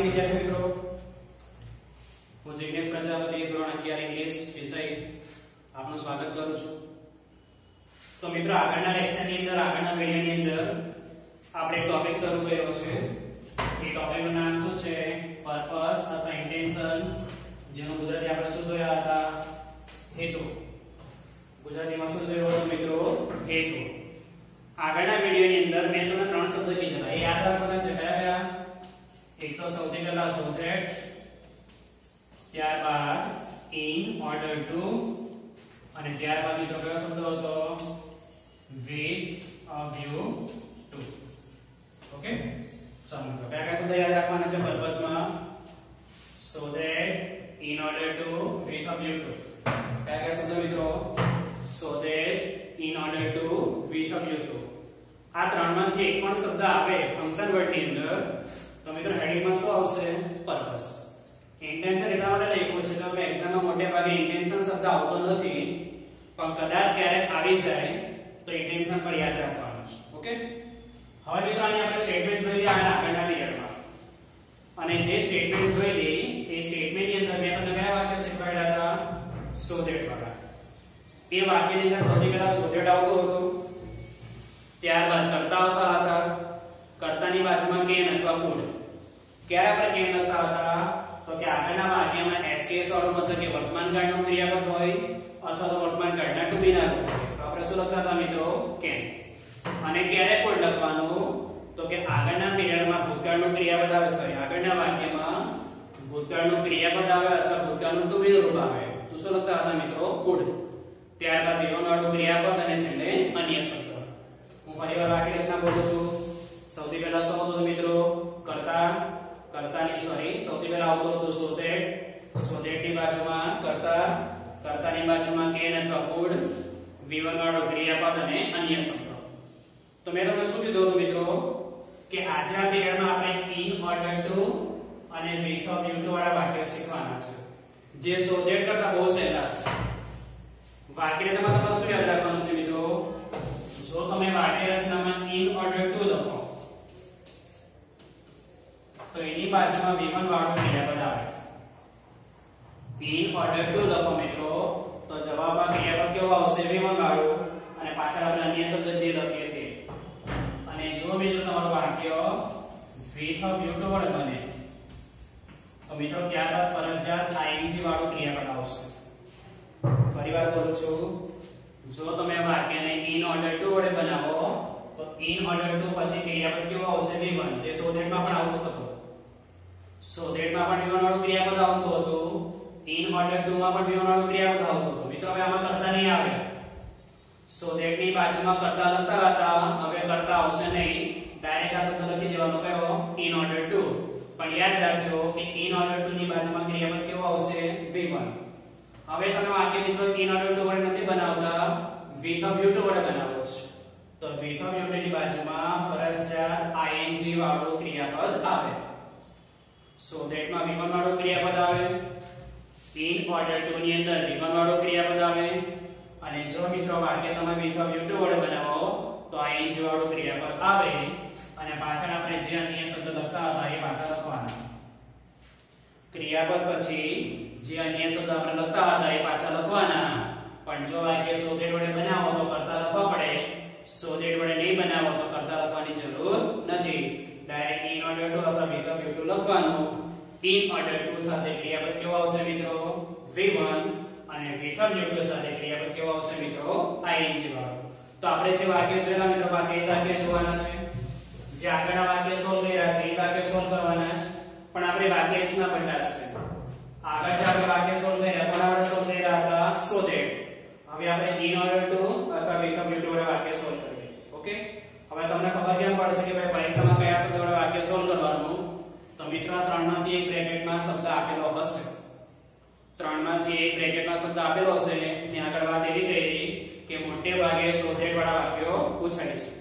विद्यार्थी मित्रों, હું જિગ્નેશ પ્રજાપતિ ધોરણ 11 ઇંગ્લિશ વિષય આપનું સ્વાગત કરું છું। તો મિત્રો આગળના લેક્ચરની અંદર આગળના વિડિયોની અંદર આપણે એક ટોપિક શરૂ કર્યો છે। એ ટોપિકનું નામ શું છે? પર્પસ અથવા ઇન્ટેન્શન, જેનું ગુજરાતી આપણે શું જોયા હતા? હેતુ। ગુજરાતીમાં શું જોયું હતું મિત્રો? હેતુ। આગળના વિડિયોની અંદર મેં તમને ત્રણ શબ્દ કીધા, એ યાદ રાખવાના છે। કયા કયા? એક તો સૌથી પહેલા so that, ત્યારબાદ in order to, અને ત્યારબાદ બીજો કયો શબ્દ હતો? with a view to। Okay, ચાલો મિત્રો કયા કયા શબ્દ યાદ રાખવાના છે પર્પસમાં? so that, in order to, with a view to। કયા કયા શબ્દ મિત્રો? so that, in order to, with a view to। આ ત્રણમાંથી એક પણ શબ્દ આવે ફંક્શન વર્ડની અંદર તો મિત્રો હેડિંગમાં શું આવશે? પર્પસ। ઇન્ટેન્શન એટલા માટે લખ્યું છે કે એક્ઝામમાં મોટે ભાગે ઇન્ટેન્શન શબ્દ આવતો નથી, પણ કદાચ ક્યારેક આવી જાય તો ઇન્ટેન્શન પર યાદ રાખવાનું છે। ઓકે, હવે મિત્રો આની આપણે સ્ટેટમેન્ટ જોઈ લઈએ આગળના વિડિયોમાં, અને જે સ્ટેટમેન્ટ જોઈ લઈએ એ સ્ટેટમેન્ટની અંદર મેં તમને કયા વાક્ય શીખવાડ્યા હતા? so that વાળા। એ વાક્યની અંદર સૌથી પહેલા so that આવતો હતો, ત્યારબાદ કરતા આવતા હતા, કર્તાની બાજુમાં can અથવા could। ક્યારે આપણે can લખતા હતા? તો કે આગળના વાક્યમાં SKS વાળું મતલબ કે વર્તમાન કાળનું ક્રિયાપદ હોય અથવા તો વર્તમાન કાળના to be ના રૂપ હોય તો આપણે શું લખતા હતા મિત્રો? can। અને ક્યારે could લખવાનું? તો કે આગળના પીરિયડમાં ભૂતકાળનું ક્રિયાપદ આવે, સોરી આગળના વાક્યમાં ભૂતકાળનું ક્રિયાપદ આવે અથવા ભૂતકાળનું to be રૂપ આવે તો શું લખતા હતા મિત્રો? could। ત્યારબાદ વિવરણ વાળું ક્રિયાપદ અને છેલ્લે અન્ય શબ્દ। હું ફરીવાર વાક્ય રચના બોલું છું। સૌથી પહેલા શું હતું મિત્રો? કર્તા, કર્તાની સોરી સૌથી પહેલા આવતો હતો so that, so that ની બાજુમાં કર્તા, કર્તાની બાજુમાં can અથવા could, વિવરણ વાળું ક્રિયાપદ અને અન્ય શબ્દ। તો મેં તમને શું કીધું હતું મિત્રો કે આજે આ પીરિયડમાં આપણે in order to અને with a view to વાળા વાક્ય શીખવાના છે, જે so that કરતા બહુ સહેલા છે। વાક્યને તમારે શું યાદ રાખવાનું છે મિત્રો? જો તમે વાક્ય રચનામાં in order to લખો તો એની બાજુમાં વિવરણ વાળું ક્રિયાપદ આવે। in order to લખો મિત્રો તો જવાબમાં ક્રિયાપદ કેવો આવશે? વિવરણ વાળું, અને પાછળ આપણે અન્ય શબ્દ જે લખીએ તે। અને જો મિત્રો તમારું વાક્ય with a view to વડે બને તો મિત્રો ત્યારબાદ ફરજિયાત ing વાળું ક્રિયાપદ આવશે। ફરીવાર બોલું છું, જો તમે વાક્યને in order to વડે બનાવો તો in order to પછી ક્રિયાપદ કેવું આવશે? વિવરણ, જે so that માં પણ આવતું હતું। so that માં પણ વિવરણ વાળું ક્રિયાપદ આવતું હતું, in order to માં પણ વિવરણ વાળું ક્રિયાપદ આવતું હતું। મિત્રો હવે આમાં કરતા નહીં આવે, so that ની બાજુમાં કરતા લખતા હતા, હવે કરતા આવશે નહીં, ડાયરેક્ટ આ શબ્દ લખી દેવાનો કયો? in order to। પણ યાદ રાખજો કે in order to ની બાજુમાં ક્રિયાપદ કેવું આવશે? વિવરણ। હવે તમે વાક્ય મિત્રો in order to વડે નથી બનાવતા, with a view to વડે બનાવો છો તો with a view to ની બાજુમાં ફરજિયાત ing વાળું ક્રિયાપદ આવે। so that માં વિવરણ વાળું ક્રિયાપદ આવે, in order to ની અંદર વિવરણ વાળું ક્રિયાપદ આવે, અને જો મિત્રો વાક્ય તમે with a view to વડે બનાવો તો ing વાળું ક્રિયાપદ આવે, અને પાછળ આપણે જે અન્ય શબ્દ લખતા હતા એ પાછળ લખવાના। ક્રિયાપદ પછી જે અન્ય શબ્દ આપણે લખતા હતા એ પાછા લખવાના। પણ જો વાક્ય so that વડે બનાવો તો કરતા લખવા પડે, so that વડે નહીં બનાવો તો કરતા લખવાની જરૂર નથી, ડાયરેક્ટ in order to અથવા with a view to લખવાનું। in order to સાથે ક્રિયાપદ કેવો આવશે મિત્રો? વિવરણ, અને with a view to સાથે ક્રિયાપદ કેવો આવશે મિત્રો? ing વાળું। તો આપણે જે વાક્ય જોયેલા મિત્રો પાછા એ વાક્ય જોવાના છે, જે આગળના વાક્ય સોલ્વ કર્યા છે એ વાક્ય સોલ્વ કરવાના છે, પણ આપણે વાક્ય રચના બદલાશે। આગળ જે આપણે વાક્ય સોલ્વ કર્યા પણ આપણે સોલ્વ કર્યા હતા so that, હવે આપણે in order to અથવા with a view to વડે વાક્ય સોલ્વ કરીએ। ઓકે, હવે તમને ખબર કેમ પડશે કે ભાઈ પરીક્ષામાં કયા શબ્દ વડે વાક્ય સોલ્વ કરવાનું? તો મિત્રો ત્રણમાંથી એક બ્રેકેટમાં શબ્દ આપેલો હશે, ત્રણમાંથી એક બ્રેકેટમાં શબ્દ આપેલો હશે, ને આગળ વાત એવી થઈ કે મોટે ભાગે so that વાળા વાક્યો પૂછાય છે।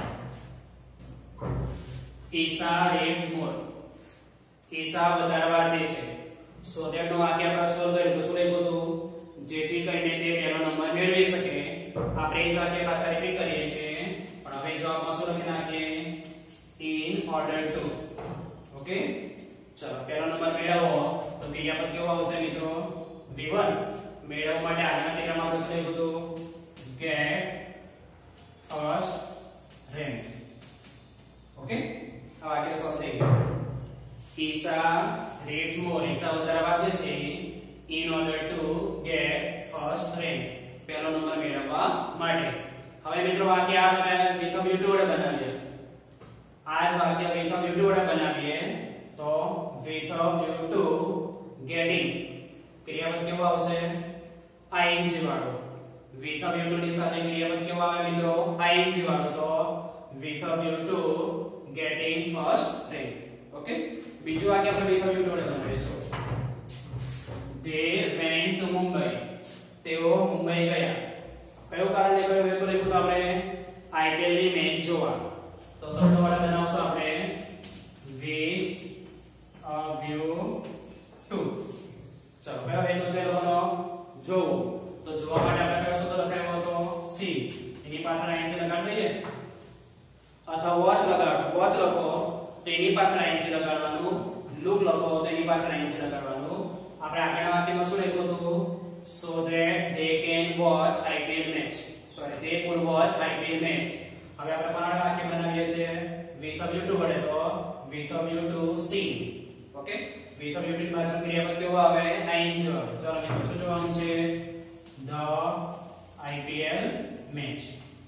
ઈશા રેસ મોર, ઈશા વધારવા જે છે, so that નું વાક્ય આપણે સોલ્વ કર્યું તો શું લખ્યું હતું? જેથી કરીને તે પહેલો નંબર મેળવી શકે। આપણે એ જ વાક્ય પાછા રિપીટ કરીએ છીએ, પણ હવે જવાબમાં શું લખી નાખીએ? in order to। ઓકે, ચલો પહેલો નંબર મેળવવો તો ક્રિયાપદ કેવું આવશે મિત્રો v1 મેળવવા માટે આગળના ટેબલમાં આપણે શું લખ્યું હતું get first rank ઓકે આ વાક્ય સોલ્વ થઈ ગયું ઈશા reads more ઈશા વધારે વાંચે છે in order to get first rank પહેલો નંબર મેળવવા માટે હવે મિત્રો વાક્ય આપણે with of u2 વડે બનાવીએ આ જ વાક્ય with of u2 વડે બનાવીએ તો with of u2 getting ક્રિયાપદ કેવું આવશે ing વાળો with of u2 ની સાથે ક્રિયાપદ કેવું આવે મિત્રો ing વાળો તો with of u2 getting first rank okay બીજું વાક્ય આપણે with of u2 વડે બનાવીએ છો they went to Mumbai તેઓ મુંબઈ ગયા કયું કારણ કયું હોય તો લખ્યું તો આપણે IPL ની મેચ જોવા તો શબ્દ વડે બનાવશું આપણે with of u2 ચલો કયો હેતુ છે લોકોનો જોવું તો જોવા માટે આપણે કયો શબ્દ લખાવ્યો હતો see એની પાછળ ing લગાડ દઈએ અથવા watch લખો તો એની પાછળ ing લગાડવાનું look લખો તો એની પાછળ ing લગાડવાનું આપણે આગળના વાક્યમાં શું લખ્યું હતું so that they can watch IPL match sorry they could watch IPL match હવે આપણે કોના વાક્ય બનાવીએ છીએ with of u2 વડે તો with of u2 see okay with of u2 ની પાછળ ક્રિયાપદ કેવું આવે ing આવે ચલો મિત્રો શું જોવાનું છે the IPL match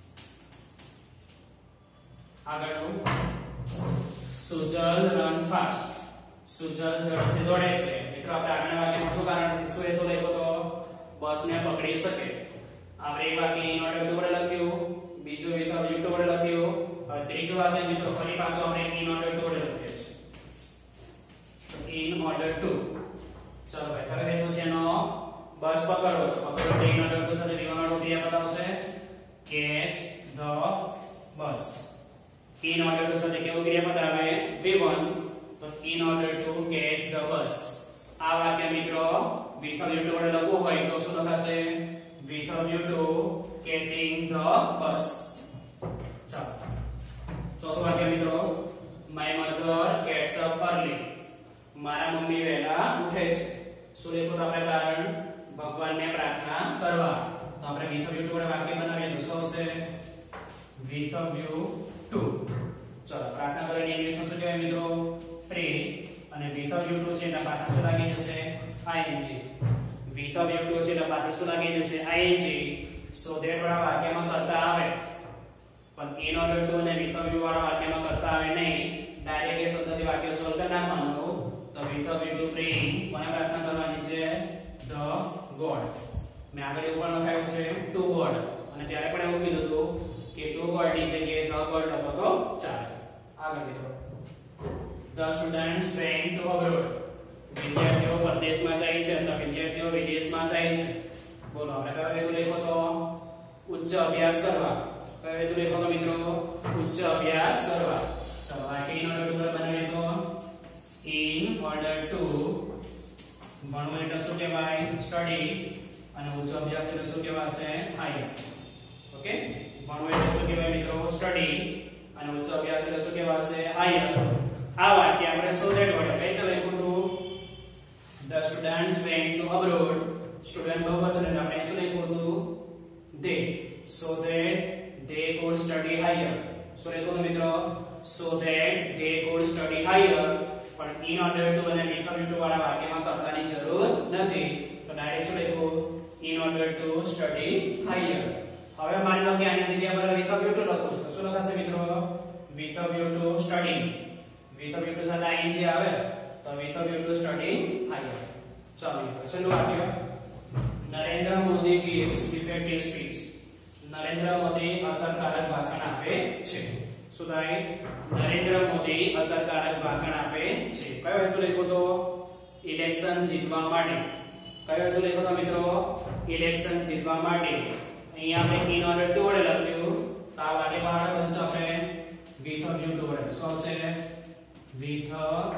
આગળનું સુજલ રન ફાસ્ટ સુજલ ઝડપથી દોડે છે મિત્રો આપણે આગળના વાક્યમાં શું કારણ શું હેતુ લખ્યો તો બસને પકડી શકે આપણે એક વાક્ય in order to વડે લખ્યું બીજું with of u2 વડે લખ્યું હવે ત્રીજું વાક્ય મિત્રો ફરી પાછું આપણે in order to વડે લખીએ છીએ in order to ચલો ભાઈ હવે હેતુ છે એનો બસ પકડો પકડો in order to સાથે v1 વાળું ક્રિયાપદ આવશે catch the bus in order to સાથે કેવું ક્રિયાપદ આવે v1 તો in order to catch the bus આ વાક્ય મિત્રો with of u2 વડે લખવું હોય તો શું લખાશે with of u2 catching the bus ચાલો ચોથું વાક્ય મિત્રો my mother gets up early મારા મમ્મી વહેલા ઉઠે છે શું લખ્યું આપણે કારણ ભગવાનને પ્રાર્થના કરવા તો આપણે with of u2 વડે વાક્ય બનાવીએ તો શું આવશે with of u2 ચલો પ્રાર્થના કરીને ઇંગ્લિશમાં શું કહેવાય મિત્રો pray અને with of u2 છે એના પાછળ શું લાગી જશે ing with of u2 છે એના પાછળ શું લાગી જશે ing so that વાળા વાક્યમાં કરતા આવે પણ in order to અને with of u વાળા વાક્યમાં કરતા આવે નહીં ડાયરેક્ટ એ શબ્દથી વાક્ય સોલ્વ કરી નાખવાનું તો with of u2 praying કોને પ્રાર્થના કરવાની છે the god મેં આગળ એવું પણ લખાયું છે to god અને ત્યારે પણ એવું કીધું હતું કે to god ની જગ્યાએ the god લખો તો ચાલે આગળ મિત્રો the students went to abroad વિદ્યાર્થીઓ પરદેશમાં જાય છે અથવા વિદ્યાર્થીઓ વિદેશમાં જાય છે બોલો આપણે કયો હેતુ લખ્યો તો ઉચ્ચ અભ્યાસ કરવા કયો હેતુ લખ્યો તો મિત્રો ઉચ્ચ અભ્યાસ કરવા ચલો આ કે in order to બનાવીએ તો in order to ભણવું એટલે શું કહેવાય સ્ટડી અને ઉચ્ચ અભ્યાસ એટલે શું કહેવાશે હાયર ઓકે ભણવું એટલે શું કહેવાય મિત્રો સ્ટડી અને ઉચ્ચ અભ્યાસ એટલે શું કહેવાશે હાયર આ વાક્ય આપણે so that વડે કઈ રીતે લખ્યું હતું the students went to abroad student બહુવચન એટલે આપણે શું લખ્યું હતું they so that they could study higher શું લખ્યું હતું મિત્રો so that they could study higher પણ in order to અને with of u2 વાળા વાક્યમાં કરતાની જરૂર નથી તો ડાયરેક્ટ શું લખ્યું in order to study higher હવે માની લો કે આની જગ્યા પર with of u2 લખું છું તો શું લખાશે મિત્રો with of u2 studying with of u2 સાથે ing આવે તો with of u2 studying higher ચાલો છેલ્લું વાક્ય Narendra Modi gives effective speech Narendra Modi અસરકારક ભાષણ આપે છે શું થાય નરેન્દ્ર મોદી અસરકારક ભાષણ આપે છે કયો હેતુ લખ્યો તો ઇલેક્શન જીતવા માટે કયો હેતુ લખ્યો તો મિત્રો ઇલેક્શન જીતવા માટે અહીંયા આપણે in order to વડે લખ્યું તો આ વાક્ય બહાર બનશે આપણે with of u2 વડે શું આવશે with of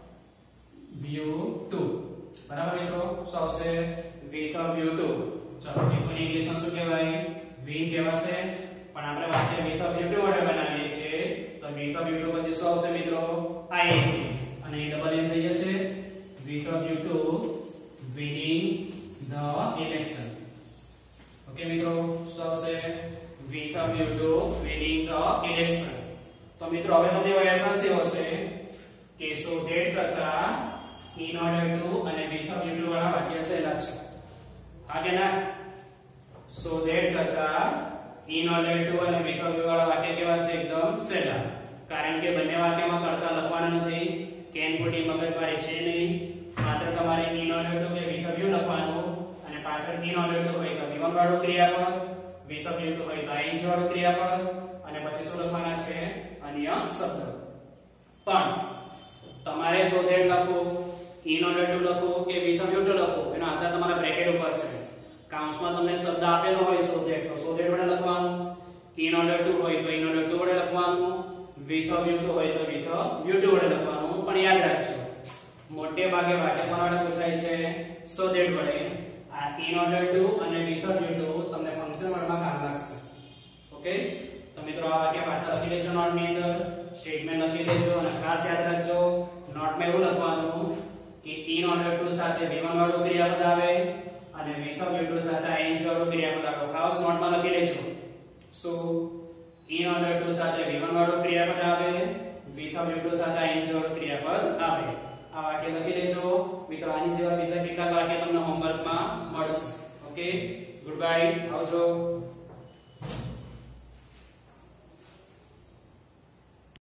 u2 બરાબર મિત્રો શું આવશે with of u2 ચલો જીતવાની ઇંગ્લિશમાં શું કહેવાય win કહેવાશે પણ આપણે વાક્ય with of u2 વડે બનાવીએ છીએ તો with of u2 પછી શું આવશે મિત્રો ing અને અને ડબલ એમ થઈ જશે with a view to winning the election. Okay મિત્રો, શું આવશે? with a view to winning the election. તો મિત્રો હવે તમને અહેસાસ થયો હશે કે so that કરતા in order to અને with a view to વાળા વાક્ય સહેલા છે. હા કે ના? so that કરતા in order to અને with a view વાળા વાક્ય કેવા છે? એકદમ સહેલા. કારણ કે બંને વાક્યમાં કરતા લખવાના નથી, કેન ખોટી મગજમારી છે નહીં. માત્ર તમારે in order to કે with a view લખવાનું અને પાછળ in order to હોય તો v1 વાળું ક્રિયાપદ, with a view to હોય તો ing વાળું ક્રિયાપદ અને પછી શું લખવાના છે? અન્ય શબ્દ. પણ તમારે so that લખવું, in order to લખવું કે with a view to લખવું એનો આધાર તમારા બ્રેકેટ ઉપર છે. કૌંસમાં તમને શબ્દ આપેલો હોય so that વડે લખવાનું, in order to હોય તો in order to વડે લખવાનું, with a view to હોય તો with a view to વડે લખવાનું. પણ યાદ રાખજો, મોટે ભાગે વાક્યમાં વડે પૂછાય છે so that વડે. આ in order to અને with a view to તમને ફંક્શન વર્ડમાં કામ લાગશે. ઓકે, તો મિત્રો આ વાક્ય પાછા લખી લેજો નોટની અંદર, સ્ટેટમેન્ટ લખી લેજો અને ખાસ યાદ રાખજો નોટમાં એવું લખવાનું કે in order to સાથે v1 વાળું ક્રિયાપદ આવે અને with a view to સાથે ing વાળું ક્રિયાપદ આવે. ખાસ નોટમાં લખી લેજો. સો in order to સાથે v1 વાળું ક્રિયાપદ આવે, with a view to સાથે ing વાળું ક્રિયાપદ આવે. આ વાક્ય લખી લેજો મિત્રો. આની જેવા બીજા કેટલાક વાક્ય તમને હોમવર્કમાં મળશે. ઓકે, ગુડ બાય, આવજો.